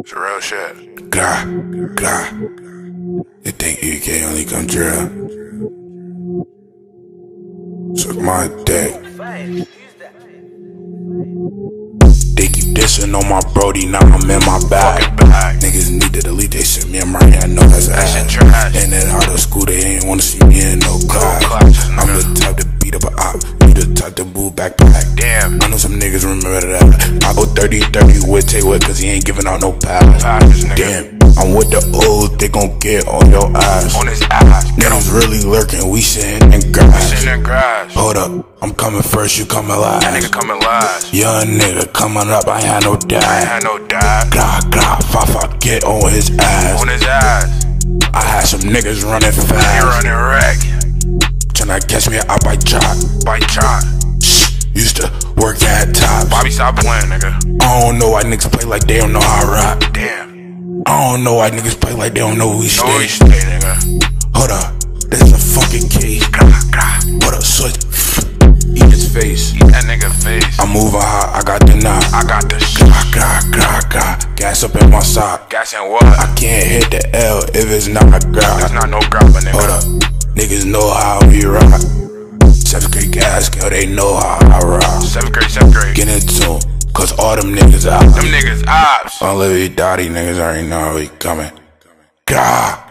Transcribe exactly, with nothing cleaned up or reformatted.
It's real shit. Gah, gah. They think E K only come drill. Suck my dick. They keep dissing on my brody, now I'm in my bag. bag. Niggas need to delete, they sent me a money, I know that's That shit ass. trash. And then out of school, they ain't wanna see me in no class. classes, I'm nigga. the type to beat up a op, you the type to move backpack. Damn. I know some niggas remember that. I go thirty thirty with Tay with, cause he ain't giving out no pass. Passes, nigga. Damn, I'm with the old, they gon' get on your ass. On his ass. Get him. Niggas really lurking, we sitting in grass. Sitting in grass. Hold up, I'm coming first, you coming last. That nigga coming last. Young nigga coming up, I ain't had no I ain't dad. had no dad. Glah, glah, fafa, get on his ass. On his ass. I had some niggas running He fast. running wreck. Tryna catch me out by chop. By shot. Used to work at Tops. Bobby, stop playing, nigga. I don't know why niggas play like they don't know how to rap. Damn. I don't know why niggas play like they don't know who we No, he stay. stay, nigga. Hold up, this is a fucking case. Grah, grah. Hold up, switch. Eat his face. Eat that nigga face. I'm moving hot, I got the knock. I got the shit. Gah, gah, gah, gah. Gas up in my sock. Gas and what? I can't hit the L if it's not a grab. That's not no grabber, nigga. Hold up, niggas know how we rock. Seventh grade gas, girl, they know how I rock. Seventh grade, seventh grade. Get in tune, cause all them niggas out. Them niggas ops. Unlimited Dottie niggas already know how we coming. Gah.